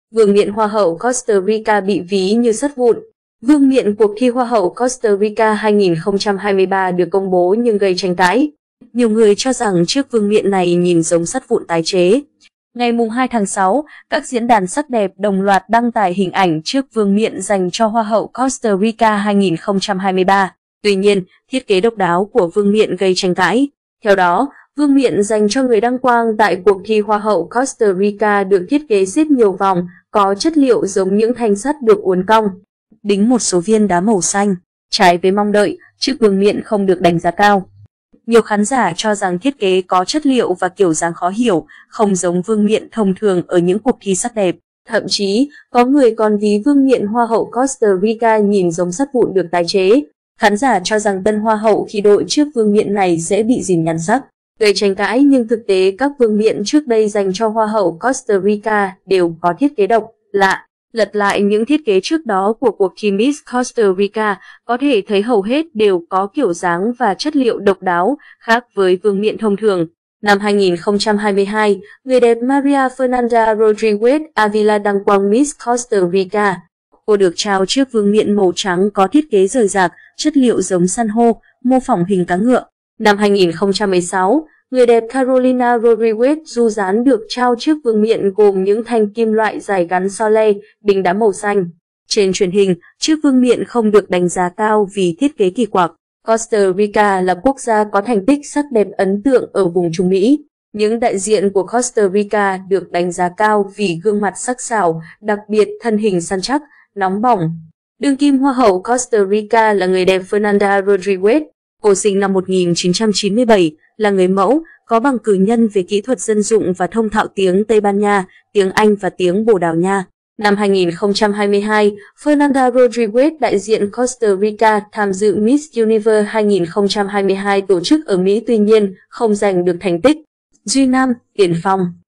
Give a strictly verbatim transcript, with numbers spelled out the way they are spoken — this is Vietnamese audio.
Vương miện Hoa hậu Costa Rica bị ví như sắt vụn. Vương miện cuộc thi Hoa hậu Costa Rica hai nghìn không trăm hai mươi ba được công bố nhưng gây tranh cãi. Nhiều người cho rằng chiếc vương miện này nhìn giống sắt vụn tái chế. Ngày hai tháng sáu, các diễn đàn sắc đẹp đồng loạt đăng tải hình ảnh chiếc vương miện dành cho Hoa hậu Costa Rica hai nghìn không trăm hai mươi ba. Tuy nhiên, thiết kế độc đáo của vương miện gây tranh cãi. Theo đó, vương miện dành cho người đăng quang tại cuộc thi Hoa hậu Costa Rica được thiết kế xếp nhiều vòng, có chất liệu giống những thanh sắt được uốn cong, đính một số viên đá màu xanh. Trái với mong đợi, chiếc vương miện không được đánh giá cao. Nhiều khán giả cho rằng thiết kế có chất liệu và kiểu dáng khó hiểu, không giống vương miện thông thường ở những cuộc thi sắc đẹp. Thậm chí, có người còn ví vương miện Hoa hậu Costa Rica nhìn giống sắt vụn được tái chế. Khán giả cho rằng tân Hoa hậu khi đội chiếc vương miện này dễ bị dìm nhăn sắc, gây tranh cãi, nhưng thực tế các vương miện trước đây dành cho Hoa hậu Costa Rica đều có thiết kế độc lạ. Lật lại những thiết kế trước đó của cuộc thi Miss Costa Rica, có thể thấy hầu hết đều có kiểu dáng và chất liệu độc đáo, khác với vương miện thông thường. Năm hai nghìn không trăm hai mươi hai, người đẹp Maria Fernanda Rodriguez Avila đăng quang Miss Costa Rica. Cô được trao chiếc vương miện màu trắng có thiết kế rời rạc, chất liệu giống san hô, mô phỏng hình cá ngựa. Năm hai nghìn không trăm mười sáu, người đẹp Carolina Rodriguez Duzan được trao chiếc vương miện gồm những thanh kim loại dài gắn so le, đính đá màu xanh. Trên truyền hình, chiếc vương miện không được đánh giá cao vì thiết kế kỳ quặc. Costa Rica là quốc gia có thành tích sắc đẹp ấn tượng ở vùng Trung Mỹ. Những đại diện của Costa Rica được đánh giá cao vì gương mặt sắc sảo, đặc biệt thân hình săn chắc, nóng bỏng. Đương kim Hoa hậu Costa Rica là người đẹp Fernanda Rodriguez. Cô sinh năm một nghìn chín trăm chín mươi bảy, là người mẫu, có bằng cử nhân về kỹ thuật dân dụng và thông thạo tiếng Tây Ban Nha, tiếng Anh và tiếng Bồ Đào Nha. Năm hai nghìn không trăm hai mươi hai, Fernanda Rodriguez đại diện Costa Rica tham dự Miss Universe hai nghìn không trăm hai mươi hai tổ chức ở Mỹ, tuy nhiên không giành được thành tích. Duy Nam, Tiền Phong.